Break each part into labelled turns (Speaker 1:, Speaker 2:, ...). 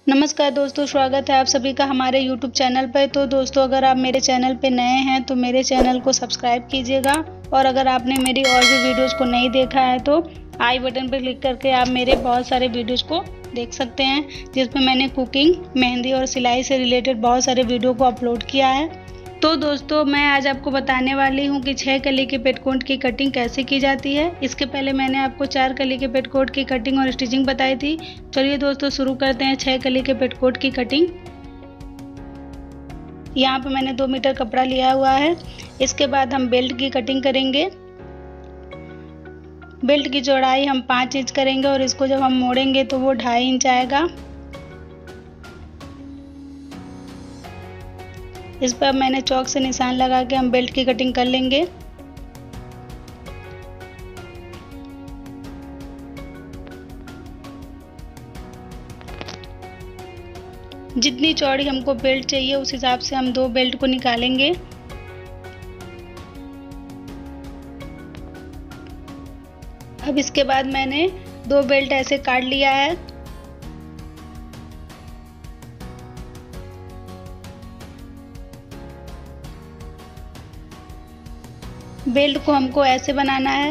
Speaker 1: नमस्कार दोस्तों, स्वागत है आप सभी का हमारे YouTube चैनल पर। तो दोस्तों, अगर आप मेरे चैनल पे नए हैं तो मेरे चैनल को सब्सक्राइब कीजिएगा, और अगर आपने मेरी और भी वीडियोस को नहीं देखा है तो आई बटन पर क्लिक करके आप मेरे बहुत सारे वीडियोस को देख सकते हैं, जिसमें मैंने कुकिंग, मेहंदी और सिलाई से रिलेटेड बहुत सारे वीडियो को अपलोड किया है। तो दोस्तों, मैं आज आपको बताने वाली हूँ कि 6 कली के पेटीकोट की कटिंग कैसे की जाती है। इसके पहले मैंने आपको 4 कली के पेटीकोट की कटिंग और स्टिचिंग बताई थी। चलिए दोस्तों, शुरू करते हैं 6 कली के पेटीकोट की कटिंग। यहाँ पे मैंने 2 मीटर कपड़ा लिया हुआ है। इसके बाद हम बेल्ट की कटिंग करेंगे। बेल्ट की चौड़ाई हम 5 इंच करेंगे और इसको जब हम मोड़ेंगे तो वो 2.5 इंच आएगा। इस पर मैंने चौक से निशान लगा के हम बेल्ट की कटिंग कर लेंगे। जितनी चौड़ी हमको बेल्ट चाहिए उस हिसाब से हम 2 बेल्ट को निकालेंगे। अब इसके बाद मैंने 2 बेल्ट ऐसे काट लिया है। बेल्ट को हमको ऐसे बनाना है।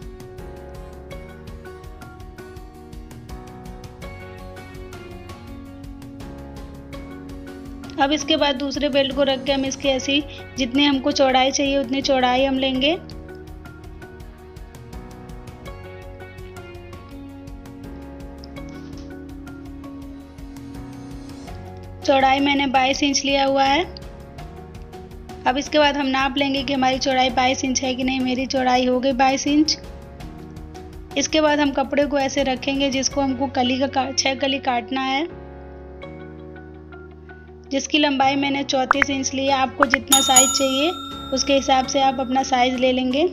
Speaker 1: अब इसके बाद दूसरे बेल्ट को रख के हम इसकी ऐसी जितनी हमको चौड़ाई चाहिए उतनी चौड़ाई हम लेंगे। चौड़ाई मैंने 22 इंच लिया हुआ है। अब इसके बाद हम नाप लेंगे कि हमारी चौड़ाई 22 इंच है कि नहीं। मेरी चौड़ाई हो गई 22 इंच। इसके बाद हम कपड़े को ऐसे रखेंगे जिसको हमको 6 कली काटना है, जिसकी लंबाई मैंने 34 इंच ली है। आपको जितना साइज चाहिए उसके हिसाब से आप अपना साइज ले लेंगे।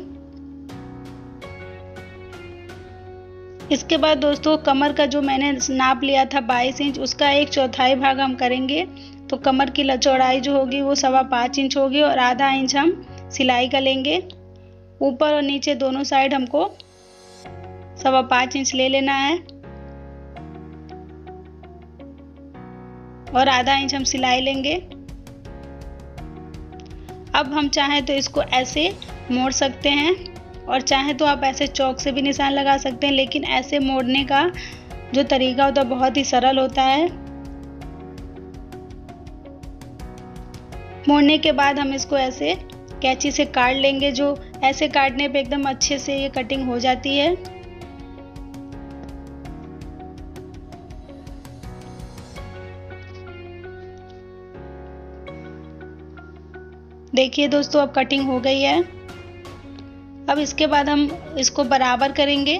Speaker 1: इसके बाद दोस्तों, कमर का जो मैंने नाप लिया था 22 इंच, उसका 1/4 भाग हम करेंगे। तो कमर की चौड़ाई जो होगी वो 5.25 इंच होगी और आधा इंच हम सिलाई का लेंगे। ऊपर और नीचे दोनों साइड हमको 5.25 इंच ले लेना है और आधा इंच हम सिलाई लेंगे। अब हम चाहें तो इसको ऐसे मोड़ सकते हैं और चाहें तो आप ऐसे चौक से भी निशान लगा सकते हैं, लेकिन ऐसे मोड़ने का जो तरीका होता है बहुत ही सरल होता है। मोड़ने के बाद हम इसको ऐसे कैंची से काट लेंगे। जो ऐसे काटने पे एकदम अच्छे से ये कटिंग हो जाती है। देखिए दोस्तों, अब कटिंग हो गई है। अब इसके बाद हम इसको बराबर करेंगे।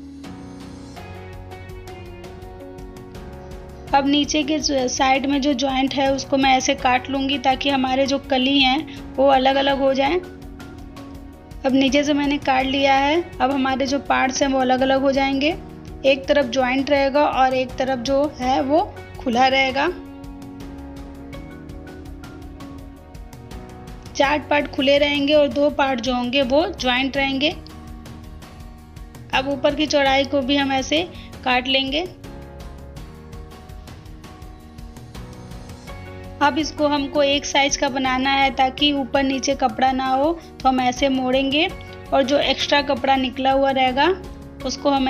Speaker 1: अब नीचे के साइड में जो जॉइंट है उसको मैं ऐसे काट लूँगी ताकि हमारे जो कली हैं वो अलग अलग हो जाएं। अब नीचे से मैंने काट लिया है। अब हमारे जो पार्ट्स हैं वो अलग अलग हो जाएंगे। एक तरफ जॉइंट रहेगा और एक तरफ जो है वो खुला रहेगा। 4 पार्ट खुले रहेंगे और 2 पार्ट जो होंगे वो जॉइंट रहेंगे। अब ऊपर की चौड़ाई को भी हम ऐसे काट लेंगे। अब इसको हमको एक साइज का बनाना है ताकि ऊपर नीचे कपड़ा ना हो, तो हम ऐसे मोड़ेंगे और जो एक्स्ट्रा कपड़ा निकला हुआ रहेगा उसको हम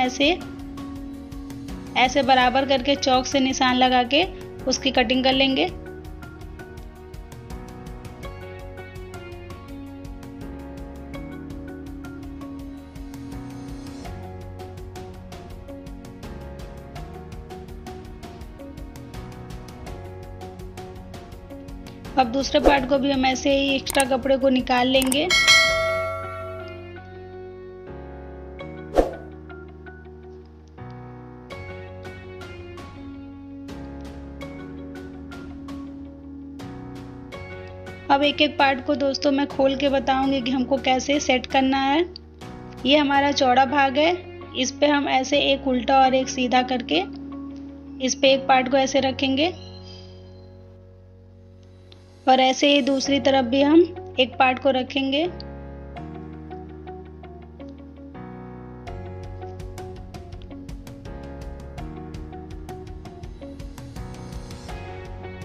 Speaker 1: ऐसे बराबर करके चौक से निशान लगा के उसकी कटिंग कर लेंगे। अब दूसरे पार्ट को भी हम ऐसे ही एक्स्ट्रा कपड़े को निकाल लेंगे। अब एक एक पार्ट को दोस्तों मैं खोल के बताऊंगी कि हमको कैसे सेट करना है। ये हमारा चौड़ा भाग है। इस पे हम ऐसे एक उल्टा और एक सीधा करके इस पे एक पार्ट को ऐसे रखेंगे और ऐसे ही दूसरी तरफ भी हम एक पार्ट को रखेंगे।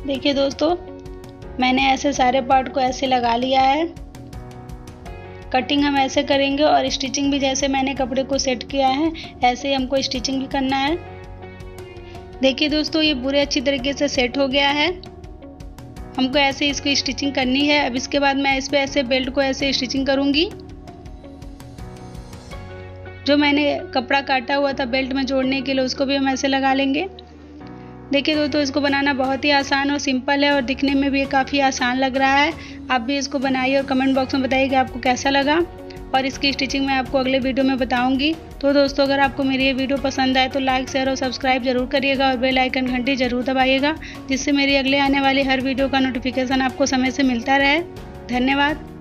Speaker 1: देखिए दोस्तों, मैंने ऐसे सारे पार्ट को ऐसे लगा लिया है। कटिंग हम ऐसे करेंगे और स्टिचिंग भी जैसे मैंने कपड़े को सेट किया है ऐसे ही हमको स्टिचिंग भी करना है। देखिए दोस्तों, ये पूरे अच्छी तरीके से सेट हो गया है। हमको ऐसे इसको स्टिचिंग करनी है। अब इसके बाद मैं इस पे ऐसे बेल्ट को ऐसे स्टिचिंग करूंगी। जो मैंने कपड़ा काटा हुआ था बेल्ट में जोड़ने के लिए उसको भी हम ऐसे लगा लेंगे। देखिए दोस्तों, इसको बनाना बहुत ही आसान और सिंपल है और दिखने में भी ये काफ़ी आसान लग रहा है। आप भी इसको बनाइए और कमेंट बॉक्स में बताइए कि आपको कैसा लगा, और इसकी स्टिचिंग मैं आपको अगले वीडियो में बताऊंगी। तो दोस्तों, अगर आपको मेरी ये वीडियो पसंद आए तो लाइक, शेयर और सब्सक्राइब जरूर करिएगा और बेल आइकन घंटी जरूर दबाइएगा, जिससे मेरी अगले आने वाली हर वीडियो का नोटिफिकेशन आपको समय से मिलता रहे। धन्यवाद।